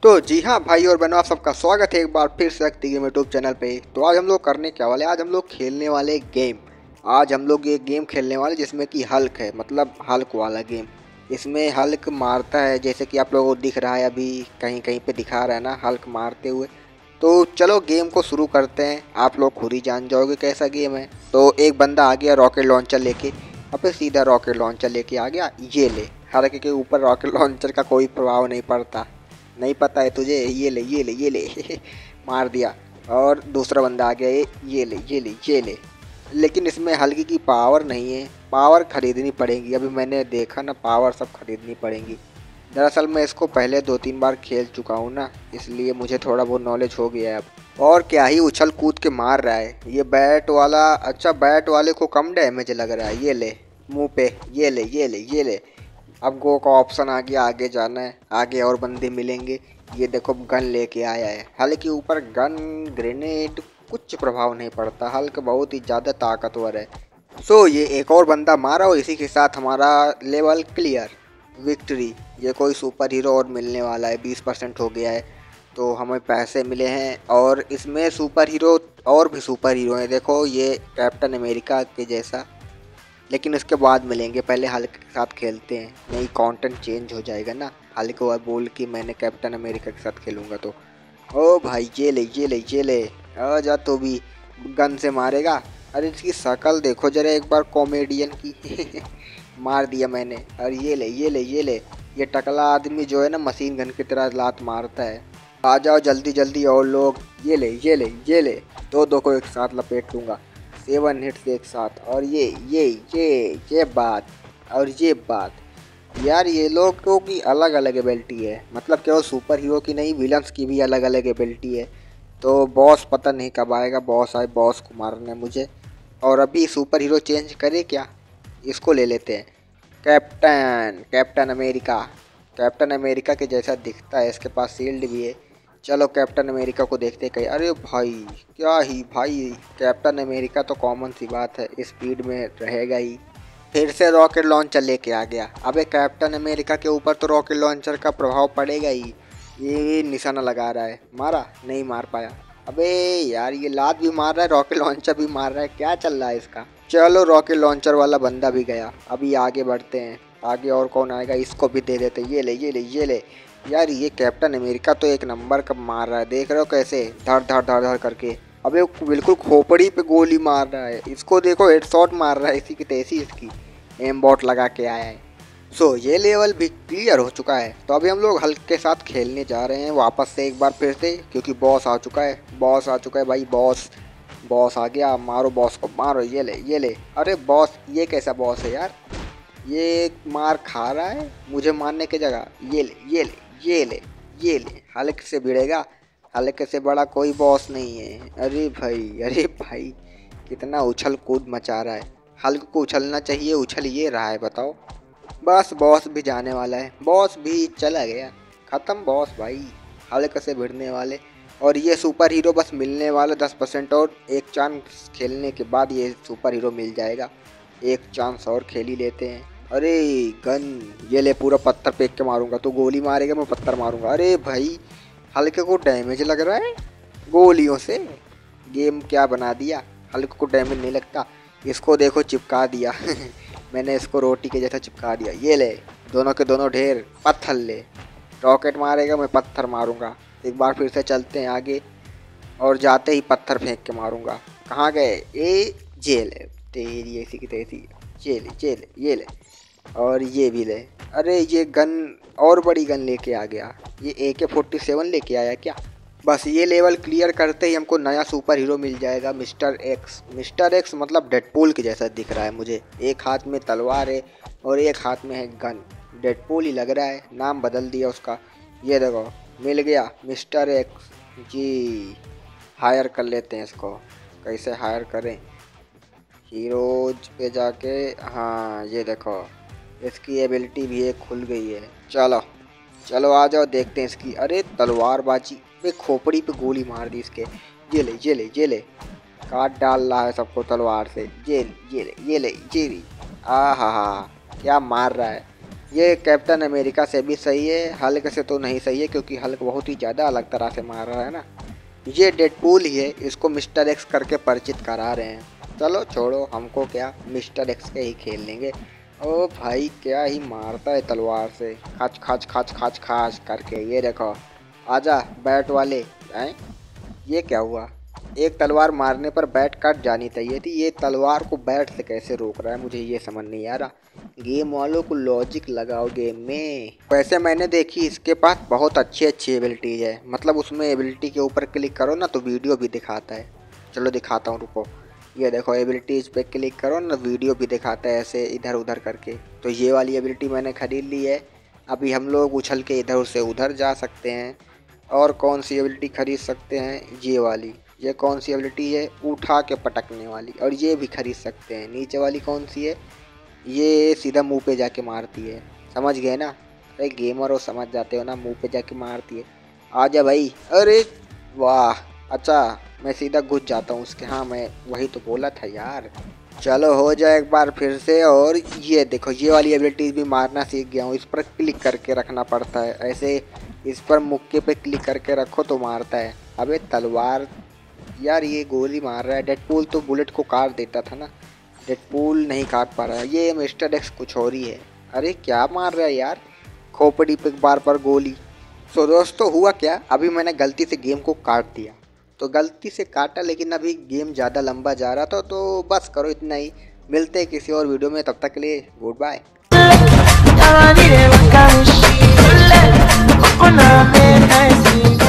तो जी हाँ भाई और बहनों, आप सबका स्वागत है एक बार फिर से शक्ति गेम यूट्यूब चैनल पे। तो आज हम लोग करने क्या वाले, आज हम लोग खेलने वाले गेम। आज हम लोग ये गेम खेलने वाले जिसमें कि हल्क है, मतलब हल्क वाला गेम। इसमें हल्क मारता है, जैसे कि आप लोगों को दिख रहा है, अभी कहीं कहीं पे दिखा रहा है ना हल्क मारते हुए। तो चलो गेम को शुरू करते हैं, आप लोग खुद ही जान जाओगे कैसा गेम है। तो एक बंदा आ गया रॉकेट लॉन्चर लेके, अब सीधा रॉकेट लॉन्चर लेके आ गया। ये ले, हल्क के ऊपर रॉकेट लॉन्चर का कोई प्रभाव नहीं पड़ता। नहीं पता है तुझे? ये ले ये ले ये ले मार दिया। और दूसरा बंदा आ गया, ये ले ये ले ये ले। लेकिन इसमें हल्की की पावर नहीं है, पावर खरीदनी पड़ेगी। अभी मैंने देखा ना, पावर सब खरीदनी पड़ेंगी। दरअसल मैं इसको पहले 2-3 बार खेल चुका हूँ ना, इसलिए मुझे थोड़ा बहुत नॉलेज हो गया है अब। और क्या ही उछल कूद के मार रहा है ये बैट वाला। अच्छा, बैट वाले को कम डैमेज लग रहा है। ये ले मुंह पे, ये ले ये ले ये ले। अब गो का ऑप्शन आ गया, आगे जाना है, आगे और बंदे मिलेंगे। ये देखो गन लेके आया है। हल्क के ऊपर गन ग्रेनेड कुछ प्रभाव नहीं पड़ता, हल्क बहुत ही ज़्यादा ताकतवर है। सो ये एक और बंदा मारा और इसी के साथ हमारा लेवल क्लियर, विक्ट्री। ये कोई सुपर हीरो और मिलने वाला है, 20% हो गया है तो हमें पैसे मिले हैं। और इसमें सुपर हीरो और भी सुपर हीरो हैं, देखो ये कैप्टन अमेरिका के जैसा। लेकिन उसके बाद मिलेंगे, पहले हल्क के साथ खेलते हैं, नहीं कंटेंट चेंज हो जाएगा ना। हल्क को बोल कि मैंने कैप्टन अमेरिका के साथ खेलूँगा तो। ओ भाई ये ले ये ले ये ले, आ जा तो भी गन से मारेगा। अरे इसकी शक्ल देखो जरा एक बार कॉमेडियन की मार दिया मैंने। और ये ले ये ले ये ले। ये टकला आदमी जो है ना, मशीन गन की तरह लात मारता है। आ जाओ जल्दी जल्दी और लोग। ये ले ये ले ये ले, दो दो को एक साथ लपेट लूँगा, 7 हिट्स एक साथ। और ये बात और ये बात यार, ये लोगों की अलग अलग एबिलिटी है, मतलब केवल सुपर हीरो की नहीं, विलन्स की भी अलग अलग एबिलिटी है। तो बॉस पता नहीं कब आएगा, बॉस आए, बॉस को मारना है मुझे। और अभी सुपर हीरो चेंज करे क्या, इसको ले लेते हैं, captain captain America. Captain America के जैसा दिखता है, इसके पास शील्ड भी है। चलो कैप्टन अमेरिका को देखते कहीं। अरे भाई क्या ही भाई, कैप्टन अमेरिका तो कॉमन सी बात है, स्पीड में रहेगा ही। फिर से रॉकेट लॉन्चर लेके आ गया। अबे कैप्टन अमेरिका के ऊपर तो रॉकेट लॉन्चर का प्रभाव पड़ेगा ही। ये निशाना लगा रहा है, मारा नहीं, मार पाया। अबे यार ये लात भी मार रहा है, रॉकेट लॉन्चर भी मार रहा है, क्या चल रहा है इसका। चलो रॉकेट लॉन्चर वाला बंदा भी गया, अभी आगे बढ़ते हैं। आगे और कौन आएगा, इसको भी दे देते। ये ले ये ले ये ले। यार ये कैप्टन अमेरिका तो एक नंबर का मार रहा है, देख रहे हो कैसे धड़ धड़ धड़ धड़ करके। अबे बिल्कुल खोपड़ी पे गोली मार रहा है, इसको देखो हेडशॉट मार रहा है, इसी की तैसी इसकी एम बॉट लगा के आया है। सो ये लेवल भी क्लियर हो चुका है। तो अभी हम लोग हल्क के साथ खेलने जा रहे हैं वापस से एक बार फिर से, क्योंकि बॉस आ चुका है, बॉस आ चुका है भाई, बॉस बॉस आ गया। मारो बॉस को, मारो। ये ले ये ले। अरे बॉस, ये कैसा बॉस है यार, ये मार खा रहा है मुझे मारने की जगह। ये ले ये ले ये ले ये ले। हल्क से भिड़ेगा, हल्क से बड़ा कोई बॉस नहीं है। अरे भाई कितना उछल कूद मचा रहा है। हल्क को उछलना चाहिए, उछल ये रहा है, बताओ। बस बॉस भी जाने वाला है, बॉस भी चला गया, ख़त्म बॉस भाई। हल्क से भिड़ने वाले और ये सुपर हीरो बस मिलने वाला 10%, और एक चांस खेलने के बाद ये सुपर हीरो मिल जाएगा। एक चांस और खेल ही लेते हैं। अरे गन, ये ले, पूरा पत्थर फेंक के मारूंगा, तो गोली मारेगा मैं पत्थर मारूंगा। अरे भाई हल्के को डैमेज लग रहा है गोलियों से, गेम क्या बना दिया। हल्के को डैमेज नहीं लगता, इसको देखो चिपका दिया मैंने इसको रोटी के जैसा चिपका दिया। ये ले, दोनों के दोनों ढेर पत्थर ले। रॉकेट मारेगा, मैं पत्थर मारूंगा। एक बार फिर से चलते हैं आगे, और जाते ही पत्थर फेंक के मारूंगा। कहाँ गए ये, जेल है तेरी ऐसी की तैसी। ये ले ये ले, और ये भी ले। अरे ये गन और बड़ी गन लेके आ गया, ये AK-47 लेके आया क्या। बस ये लेवल क्लियर करते ही हमको नया सुपर हीरो मिल जाएगा, मिस्टर एक्स। मिस्टर एक्स मतलब डेडपूल के जैसा दिख रहा है मुझे, एक हाथ में तलवार है और एक हाथ में है गन। डेडपूल ही लग रहा है, नाम बदल दिया उसका। ये देखो मिल गया मिस्टर एक्स जी। हायर कर लेते हैं इसको, कैसे हायर करें, हीरोज पे जाके। हाँ ये देखो इसकी एबिलिटी भी एक खुल गई है। चलो चलो आ जाओ देखते हैं इसकी। अरे तलवारबाजी में खोपड़ी पे गोली मार दी इसके। ये ले ये ले ये ले, काट डाल रहा है सबको तलवार से। ये ले ये ले ये ले ये ले। आ हा, क्या मार रहा है। ये कैप्टन अमेरिका से भी सही है, हल्क से तो नहीं सही है क्योंकि हल्क बहुत ही ज़्यादा अलग तरह से मार रहा है ना। ये डेडपूल ही है, इसको मिस्टर एक्स करके परिचित करा रहे हैं। चलो छोड़ो, हमको क्या, मिस्टर एक्स के ही खेल लेंगे। ओ भाई क्या ही मारता है तलवार से, खाच खाच खाच खाच खाच करके। ये देखो, आजा बैट वाले हैं। ये क्या हुआ, एक तलवार मारने पर बैट कट जानी चाहिए थी, ये तलवार को बैट से कैसे रोक रहा है, मुझे ये समझ नहीं आ रहा। गेम वालों को लॉजिक लगाओ गेम में। वैसे मैंने देखी इसके पास बहुत अच्छी अच्छी एबिलिटीज है, मतलब उसमें एबिलिटी के ऊपर क्लिक करो ना तो वीडियो भी दिखाता है। चलो दिखाता हूँ, रुको। ये देखो एबिलिटीज पे क्लिक करो ना, वीडियो भी दिखाता है ऐसे इधर उधर करके। तो ये वाली एबिलिटी मैंने खरीद ली है। अभी हम लोग उछल के इधर से उधर जा सकते हैं। और कौन सी एबिलिटी खरीद सकते हैं, ये वाली। ये कौन सी एबिलिटी है, उठा के पटकने वाली, और ये भी खरीद सकते हैं। नीचे वाली कौन सी है, ये सीधा मुंह पे जाके मारती है, समझ गए ना। अरे गेमर हो, समझ जाते हो ना, मुंह पे जाके मारती है। आजा भाई, अरे वाह, अच्छा मैं सीधा घुस जाता हूँ उसके। हाँ मैं वही तो बोला था यार। चलो हो जाए एक बार फिर से। और ये देखो, ये वाली एबिलिटीज भी मारना सीख गया हूँ। इस पर क्लिक करके रखना पड़ता है ऐसे, इस पर मुक्के पे क्लिक करके रखो तो मारता है। अबे तलवार यार, ये गोली मार रहा है। डेडपूल तो बुलेट को काट देता था ना, डेडपूल नहीं काट पा रहा है। ये मिस्टर एक्स कुछ और ही है। अरे क्या मार रहा है यार, खोपड़ी पे बार बार गोली। सो दोस्तों हुआ क्या, अभी मैंने गलती से गेम को काट दिया। तो गलती से काटा, लेकिन अभी गेम ज़्यादा लंबा जा रहा था, तो बस करो इतना ही। मिलते हैं किसी और वीडियो में, तब तक के लिए गुड बाय।